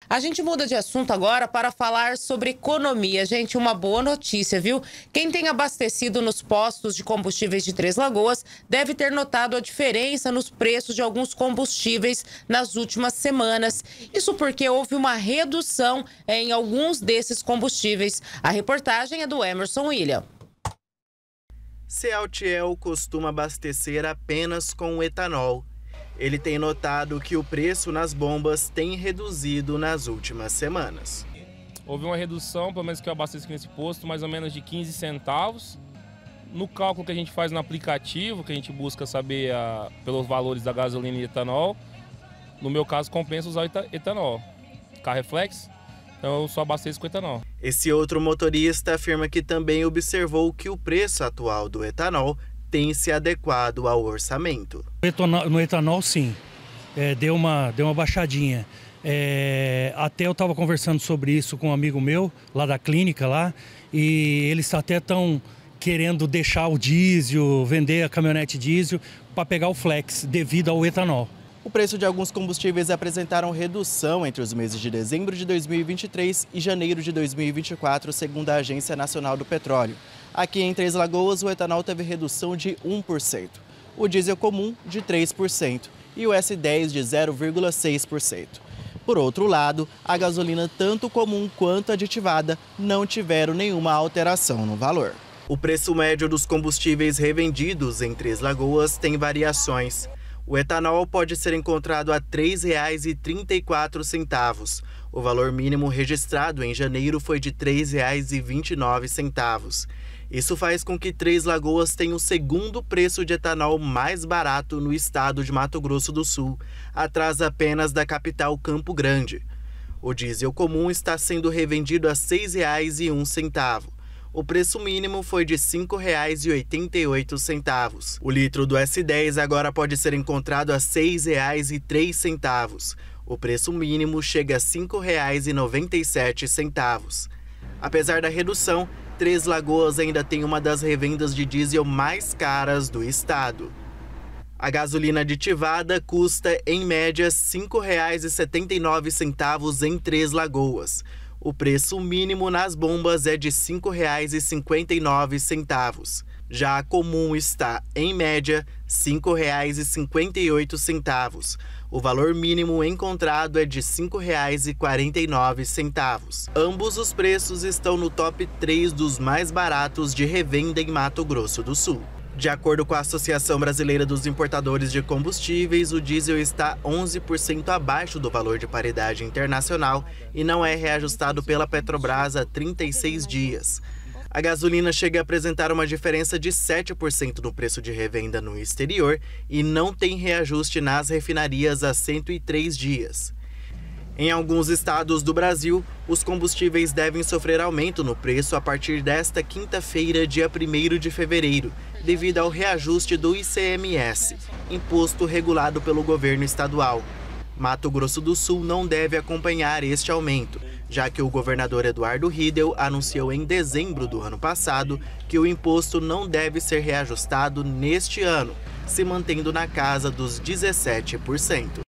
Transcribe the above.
A gente muda de assunto agora para falar sobre economia. Gente, uma boa notícia, viu? Quem tem abastecido nos postos de combustíveis de Três Lagoas deve ter notado a diferença nos preços de alguns combustíveis nas últimas semanas. Isso porque houve uma redução em alguns desses combustíveis. A reportagem é do Emerson William. Celtiel costuma abastecer apenas com etanol. Ele tem notado que o preço nas bombas tem reduzido nas últimas semanas. Houve uma redução, pelo menos que eu abasteci aqui nesse posto, mais ou menos de 15 centavos. No cálculo que a gente faz no aplicativo, que a gente busca saber pelos valores da gasolina e etanol, no meu caso compensa usar etanol. Carreflex, então eu só abasteço com etanol. Esse outro motorista afirma que também observou que o preço atual do etanol tem se adequado ao orçamento. No etanol, sim, deu uma baixadinha. Até eu estava conversando sobre isso com um amigo meu, lá da clínica, lá, e eles até estão querendo deixar o diesel, vender a caminhonete diesel para pegar o flex, devido ao etanol. O preço de alguns combustíveis apresentaram redução entre os meses de dezembro de 2023 e janeiro de 2024, segundo a Agência Nacional do Petróleo. Aqui em Três Lagoas, o etanol teve redução de 1%, o diesel comum de 3% e o S10 de 0,6%. Por outro lado, a gasolina tanto comum quanto aditivada não tiveram nenhuma alteração no valor. O preço médio dos combustíveis revendidos em Três Lagoas tem variações. O etanol pode ser encontrado a R$ 3,34. O valor mínimo registrado em janeiro foi de R$ 3,29. Isso faz com que Três Lagoas tenha o segundo preço de etanol mais barato no estado de Mato Grosso do Sul, atrás apenas da capital Campo Grande. O diesel comum está sendo revendido a R$ 6,01. O preço mínimo foi de R$ 5,88. O litro do S10 agora pode ser encontrado a R$ 6,03. O preço mínimo chega a R$ 5,97. Apesar da redução, Três Lagoas ainda tem uma das revendas de diesel mais caras do estado. A gasolina aditivada custa, em média, R$ 5,79 em Três Lagoas. O preço mínimo nas bombas é de R$ 5,59. Já a comum está, em média, R$ 5,58. O valor mínimo encontrado é de R$ 5,49. Ambos os preços estão no top 3 dos mais baratos de revenda em Mato Grosso do Sul. De acordo com a Associação Brasileira dos Importadores de Combustíveis, o diesel está 11% abaixo do valor de paridade internacional e não é reajustado pela Petrobras há 36 dias. A gasolina chega a apresentar uma diferença de 7% no preço de revenda no exterior e não tem reajuste nas refinarias há 103 dias. Em alguns estados do Brasil, os combustíveis devem sofrer aumento no preço a partir desta quinta-feira, dia 1º de fevereiro, devido ao reajuste do ICMS, imposto regulado pelo governo estadual. Mato Grosso do Sul não deve acompanhar este aumento, já que o governador Eduardo Riedel anunciou em dezembro do ano passado que o imposto não deve ser reajustado neste ano, se mantendo na casa dos 17%.